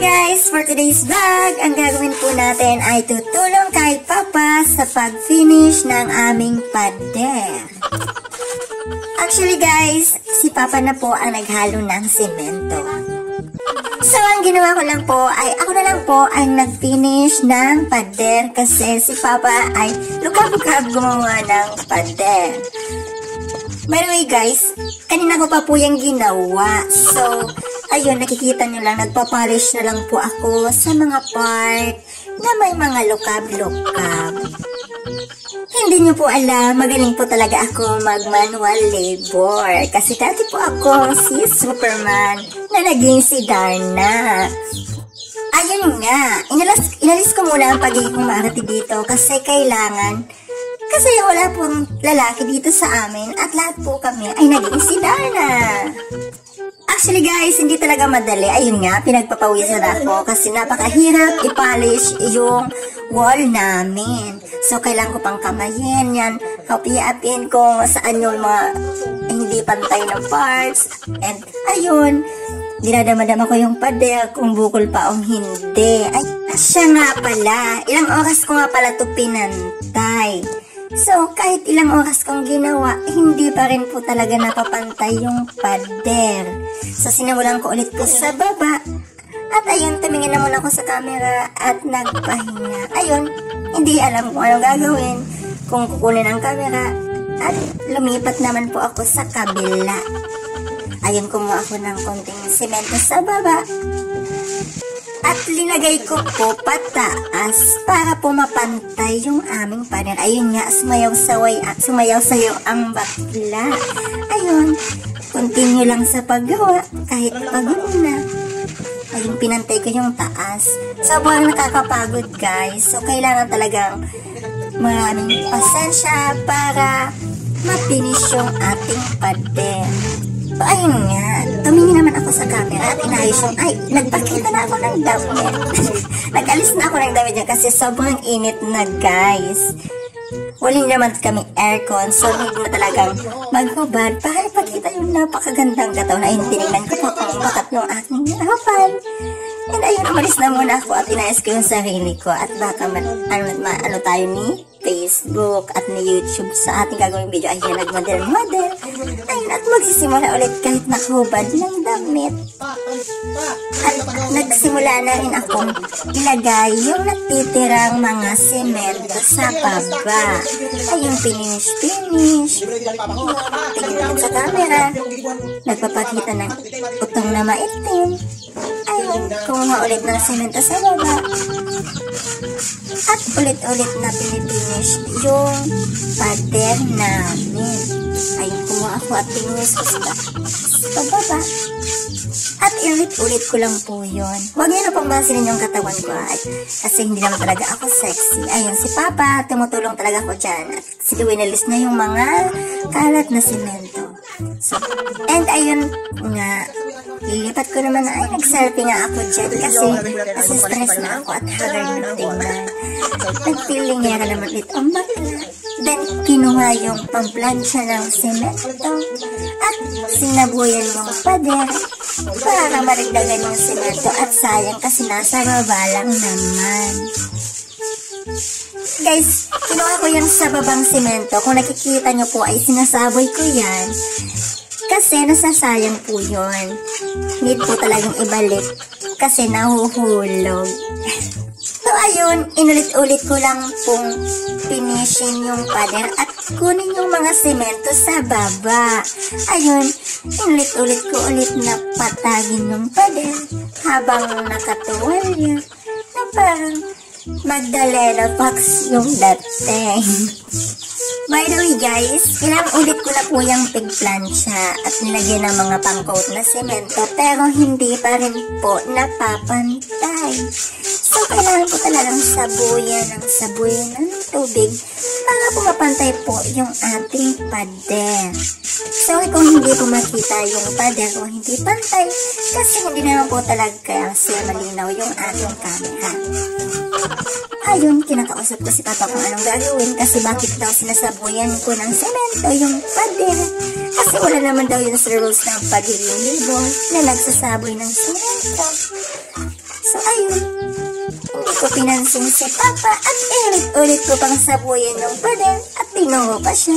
guys! For today's vlog, ang gagawin po natin ay tutulong kay Papa sa pag-finish ng aming pader. Actually guys, si Papa na po ang naghalo ng semento. So, ang ginawa ko lang po ay ako na lang po ang nag-finish ng pader kasi si Papa ay lukab-lukab gumawa ng pader. By the way guys, kanina ko pa po yung ginawa. So, ayun, nakikita nyo lang, nagpapolish na lang po ako sa mga part na may mga lukab-lukab. Hindi nyo po alam, magaling po talaga ako mag-manual labor. Kasi dati po ako si Superman na naging si Darna. Ayun nga, inalis ko muna ang pagiging umarati dito kasi kailangan. Kasi wala pong lalaki dito sa amin at lahat po kami ay naging si Darna. Actually guys, hindi talaga madali. Ayun nga, pinagpapawisan ako kasi napakahirap i-polish yung wall namin. So, kailangan ko pang kamayin yan. Kapiapin ko saan yung mga hindi pantay na parts. And ayun, dinadama-dama ko yung pader kung bukol pa o hindi. Ay, siya nga pala. Ilang oras ko nga pala ito pinantay. So, kahit ilang oras kong ginawa, hindi pa rin po talaga napapantay yung pader. So, sinimulan ko ulit po sa baba. At ayun, tumingin na muna ako sa camera at nagpahinga. Ayun, hindi alam kung anong gagawin, kung kukunin ang camera. At lumipat naman po ako sa kabila. Ayun, kumuha ako ng konting semento sa baba. At linagay ko po pataas para po mapantay yung aming pader. Ayun nga, sumayaw-sayaw ang bakla. Ayun, continue lang sa paggawa kahit pagod na. Ayun, pinantay ko yung taas. Sobrang nakakapagod guys. So, kailangan talagang maraming pasensya para ma-finish yung ating pader. So, ayun nga, tumingin naman ako sa camera at inayos yung, ay, nagpakita na ako ng damit. Nag-alis na ako ng damit niya kasi sobrang init na guys. Waling naman kami aircon, so need na talagang maghubad para ipakita yung napakagandang katawan. Ayun, tinignan ko po kung bakat ng aking harapan. And ayun, umalis na muna ako at inayos ko yung sarili ko at baka ano tayo ni Facebook at ni YouTube sa ating gagawing video. Ayun, nagmodel-model. Ayun, at magsisimula ulit kahit nakahubad ng damit. At nagsimula na rin akong ilagay yung natitirang mga semento sa baba. Ayun, finish. Tignan sa camera. Nagpapakita ng utong na maitim. Ayun, kumuha ulit ng semento sa baba. At ulit-ulit na pinipinish yung pader namin. Ayun, kumuha ako at pininis ko sa baba. At ulit-ulit ko lang po yun. Huwag nyo na pong basinin yung katawan ko kasi hindi naman talaga ako sexy. Ayun, si Papa, tumutulong talaga ako dyan. At winalis na yung mga kalat na semento. So, and ayun nga, lilipat ko naman na, ay, nag-selfie nga ako dyan kasi stress na ako at haggard na tingnan. Nag-feeling niya ka naman ito ang bakla. Then, kinuha yung pamplansya ng semento at sinabuyan yung pader para maragdagan yung semento at sayang kasi nasa baba lang naman. Guys, kinuha ko yung sa babang semento. Kung nakikita nyo po ay sinasaboy ko yan kasi nasasayang po yun. Need po talagang ibalik kasi nahuhulog. So ayun, inulit-ulit ko lang pong finishing yung pader at kunin yung mga semento sa baba. Ayun, inulit-ulit ko ulit na patagin yung pader habang nakatuwalya na parang Magdalena Fox yung dating. By the way guys, ilang ulit ko na po yung pigplansya at nilagyan ng mga pang-coat na semento pero hindi pa rin po napapantay. So, kailangan po talagang sabuyan ng tubig para po mapantay po yung ating pader. Sorry kung hindi po makita yung pader kung hindi pantay kasi hindi naman po talaga kasi malinaw yung ating camera. Ayun, kinakausap ko si Papa kung anong gagawin kasi bakit daw sinasabuyan ko ng semento yung pader. Kasi wala naman daw yun sa rules ng pagiging labor na nagsasaboy ng semento. So, ayun, hindi ko pinansin si Papa at ulit-ulit ko pang sabuyan yung pader at tinungo pa siya.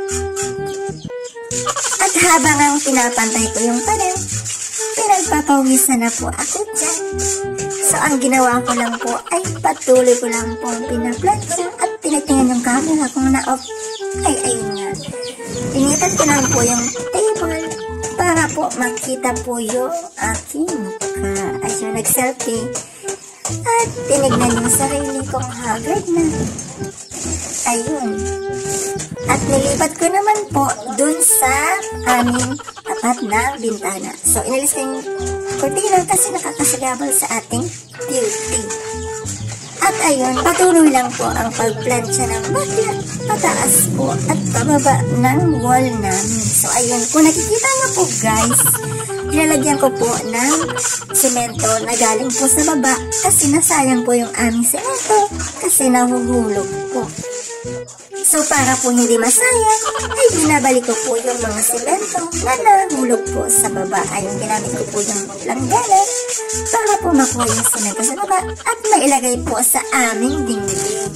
At habang ang pinapantay ko yung pader, pinagpapawisan na po ako dyan. So ang ginawa ko lang po ay patuloy ko lang po pinaplansya at tinitingnan yung camera kung na-off. Ay ayun nga. Initan ko lang po yung table para po makita po yung aking mukha. Ayun, nag-selfie. At tinignan yung sarili kong haggard na. Ayun. At nilipat ko naman po dun sa aming tapat na bintana. So, inalis ko yung kurtina kasi nakakasagabal sa ating beauty. At ayun, patuloy lang po ang pagplansya ng bakla, pataas po at pababa ng wall namin. So, ayun, kung nakikita nyo po guys, nilalagyan ko po ng semento na galing po sa baba kasi nasayang po yung aming semento kasi nahuhulog po. So, para po hindi masayang, ay binabalik ko po yung mga semento na nahulog po sa baba. Ayun, ginamit ko po yung langgana para po makuha yung semento sa baba at mailagay po sa aming dingding.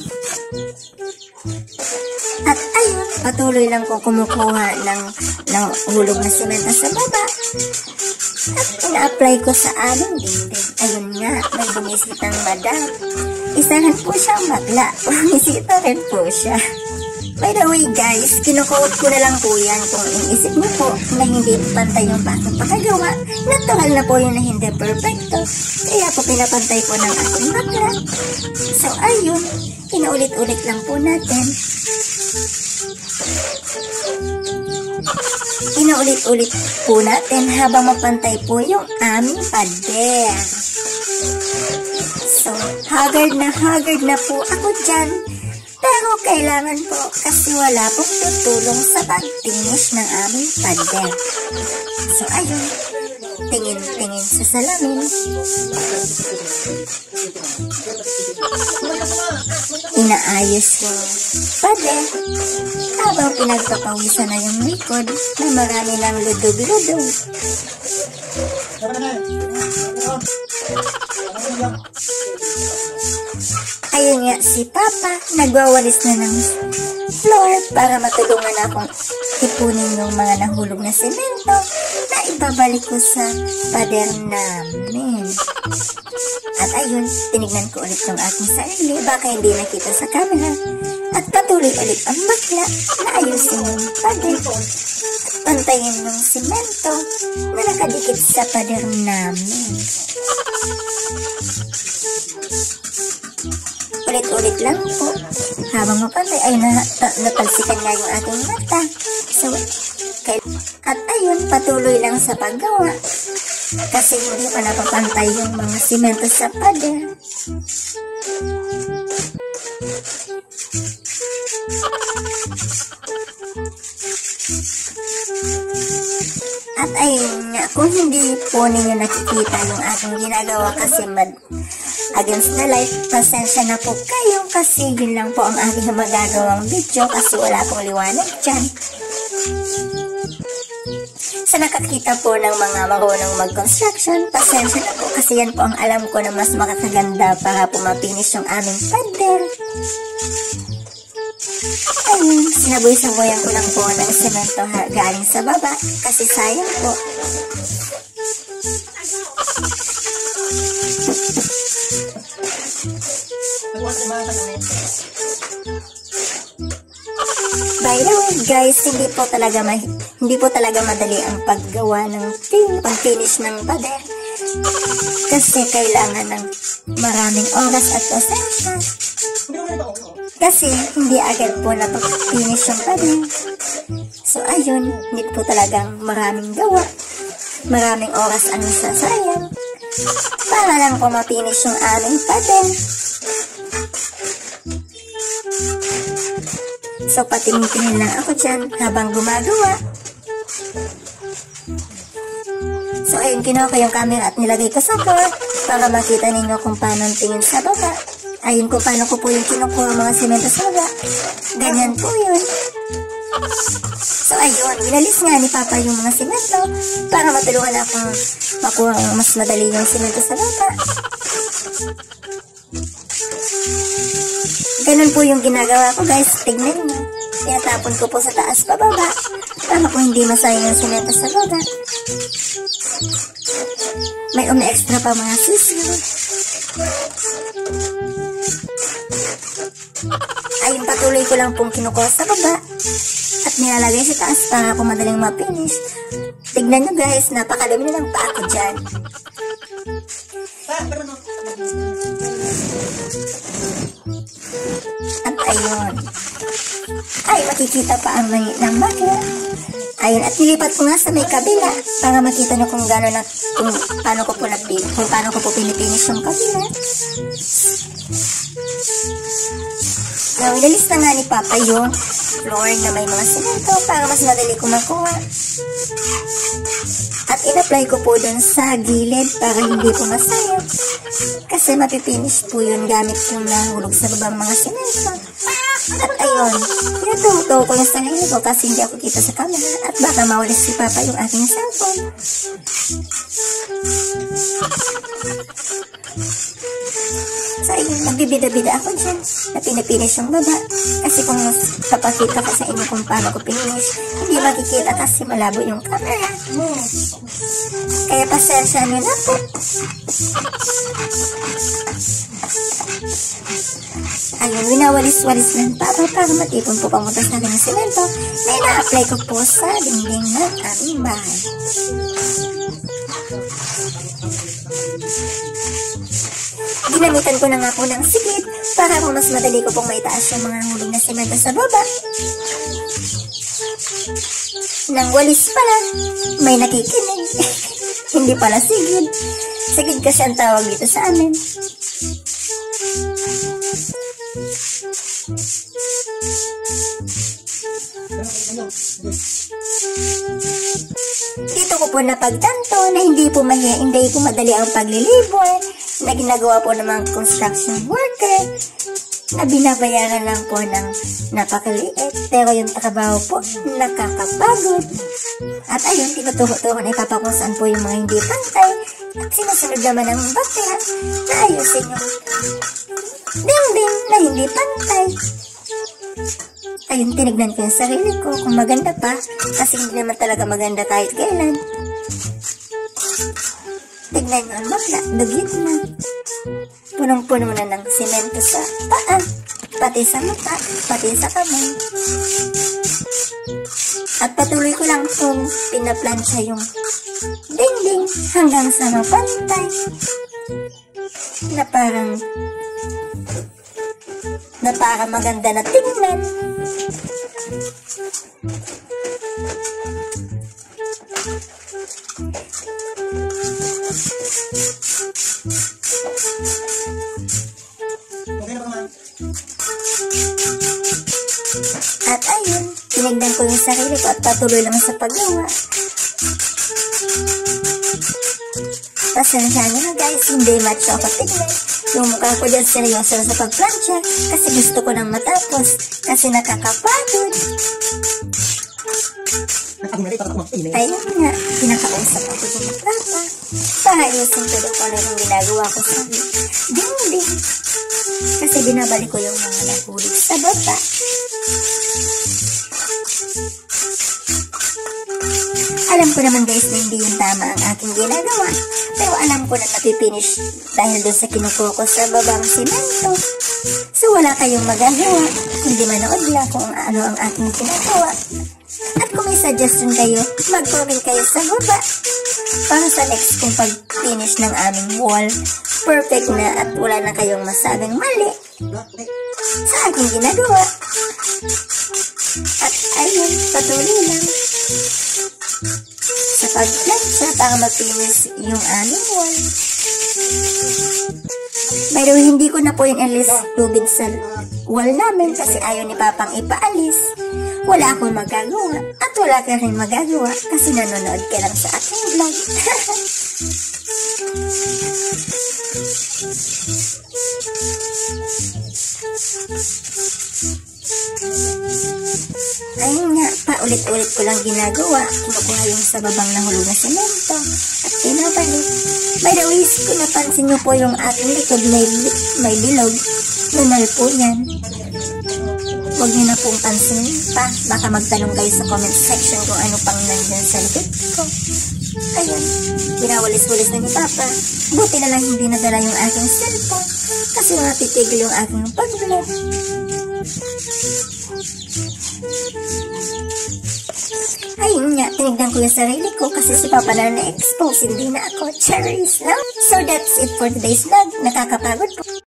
At ayun, patuloy lang ko kumukuha ng hulog na semento sa baba at ina-apply ko sa aming dingding. Ayun nga, may bumisitang madam. Isa rin po siyang bakla. Bumisita rin po siya. By the way guys, kinukuot ko na lang po yan kung iisip niyo po na hindi pantay yung bakong pakagawa. Natural na po yun na hindi perfecto. Kaya po pinapantay ko ng ating bakla. So ayun, inaulit-ulit lang po natin. Inaulit-ulit po natin habang mapantay po yung aming pader. So, haggard na po ako dyan. Pero kailangan po kasi wala pong tutulong sa pag-finish ng aming pader. So, ayun. Tingin-tingin sa salamin. Inaayos yung pader habang pinagpapawisan na yung likod na marami ng ludog-ludog. Ayun nga, si Papa nagwawalis na ng floor para matulungan akong ipunin yung mga nahulog na semento na ibabalik ko sa pader namin. At ayun, tinignan ko ulit yung aking sarili, baka hindi nakita sa camera. At patuloy ulit ang bakla na ayusin yung pader at pantayin yung semento na nakadikit sa pader namin. Ulit-ulit lang po. Habang mapantay ay natalsikan nga yung ating mata. So, at ayun, patuloy lang sa paggawa. Kasi hindi pa napapantay yung mga simento sa pader. At ayun nga, kung hindi po ninyo nakikita yung aking ginagawa kasi against the light, pasensya na po kayo kasi yun lang po ang aking magagawang video kasi wala pong liwanag dyan. Sa nakakita po ng mga marunong mag-construction, pasensya na po kasi yan po ang alam ko na mas makakaganda para po mapinish yung aming pader. Ayun, sinaboy-saboyan ko lang po ng semento galing sa baba kasi sayang po. By the way guys, hindi po talaga madali ang paggawa ng pag-finish ng pader kasi kailangan ng maraming oras at pasensya kasi hindi agad po napag-finish yung pader. So ayun, hindi po talagang maraming gawa, maraming oras ang sasayang para lang po ma-finish yung aming pader. So, patingin-tingin lang ako dyan habang gumagawa. So, ayun, kinuha ko yung camera at nilagay ko sa floor para makita ninyo kung paano tingin sa baba. Ayun kung paano ko po yung kinukuha mga semento sa baba. Ganyan po yun. So, ayun, inalis nga ni Papa yung mga semento para matulungan akong makuha mas madali yung semento sa baba. Ganun po yung ginagawa ko guys. Tignan nyo. Tinatapon ko po sa taas pababa. Para po hindi masayang yung semento sa baba. May extra pa mga sisiyo. Ayun, patuloy ko lang pong kinukuha sa baba. At nilalagay sa taas para po madaling ma-finish. Tignan nyo guys, napakadami na ng paa ko dyan. At ayun. Ay, makikita pa ang langit ng bakla. Ayun, at nilipat ko nga sa may kabila para makita nyo kung gano'n na, kung paano ko po pinipinish yung kabila. Now, inalis na nga ni Papa yung floor na may mga semento para mas madali ko makuha. At in-apply ko po dun sa gilid para hindi po masayang. Kasi mapipinish po yun gamit yung nahulog sa babang mga semento. At ayun, pinatuto ko yung sarili ko kasi hindi ako kita sa camera at baka mawalis si Papa yung aking cellphone. So ayun, nagbibida-bida ako dyan na pinipinish yung baba. Kasi kung kapakita ko sa inyo kung paano ko pinish, hindi makikita kasi malabo yung camera. Kaya pasensya nyo na po. Ayun, winawalis-walis ng Papa para matipon po pamunta sa akin ng semento na ina-apply ko po sa dingding ng aming bahay. Ginamitan ko na nga po ng sigid para po mas madali ko pong maitaas yung mga hulog na semento sa baba. Nang walis pala, may nakikinig. Hindi pala sigid. Sigid kasi ang tawag dito sa amin. Dito ko po napagtanto na hindi po madali ang paglilibor na ginagawa po ng mga construction worker na binabayaran lang po ng napakaliit pero yung trabaho po nakakapagod. At ayun, tinutuho-tuho na ipapakusan po yung mga hindi pantay at sinusunod naman ng bakya na ayusin yung dingding na hindi pantay. Ayun, tinignan ko yung sarili ko kung maganda pa kasi hindi naman talaga maganda kahit kailan. Tignan nyo ang bakla, dugit na. Punong-puno na ng semento sa paa, pati sa mata, pati sa kamay. At patuloy ko lang itong pinaplansya yung dingding hanggang sa mapantay na parang maganda na tingnan. At ayun, tinignan ko yung sarili ko at patuloy lang sa paggawa. Pasensya nyo na guys, hindi macho ako tignan. Yung mukha ko dyan seryoso sa pagplansya kasi gusto ko nang matapos kasi nakakapagod. Ayun nga, pinakausap ako dyan ng Papa para ayusin ko doon kung ano yung ginagawa ko sa dingding. Kasi binabalik ko yung mga nahulog sa baba. Alam ko naman guys na hindi yung tama ang aking ginagawa. Pero alam ko na napipinish dahil doon sa kinukuha ko sa babang simento. So wala kayong magagawa. Hindi manood lang kung ano ang aking ginagawa. At kung may suggestion kayo, mag-comment kayo sa baba. Para sa next kong pag-finish ng aming wall, perfect na at wala na kayong masabing mali sa aking ginagawa. At ayun, patuloy lang sa pagplansya para mag-finish yung aming wall. Pero hindi ko na po yung alis tubig sa wall namin kasi ayaw ni Papang ipaalis. Wala akong magagawa at wala ka rin magagawa kasi nanonood ka lang sa aking vlog. Ayun nga, paulit-ulit ko lang ginagawa. Kinukuha yung sa babang nahulog na semento at pinabalik. By the way, kung napansin nyo po yung aking likod, may bilog. Lunal po yan. Huwag nyo na pong pansin pa. Baka magtanong kayo sa comment section kung ano pang nandyan sa likod ko. Ayun, pinawalis-walis na ni Papa. Buti na lang hindi nadala yung aking cellphone kasi matitigil yung aking pag-vlog. Ayun nga, tinignan ko yung sarili ko kasi si Papa na na-expose, hindi na ako. Cherries, no? So that's it for today's vlog. Nakakapagod po.